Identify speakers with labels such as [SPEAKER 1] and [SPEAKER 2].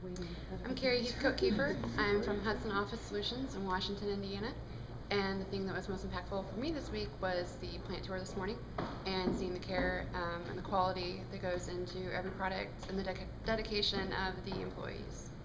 [SPEAKER 1] I'm Karie Heathcoat-Kieffer. I'm from Hudson Office Solutions in Washington, Indiana. And the thing that was most impactful for me this week was the plant tour this morning and seeing the care and the quality that goes into every product and the dedication of the employees.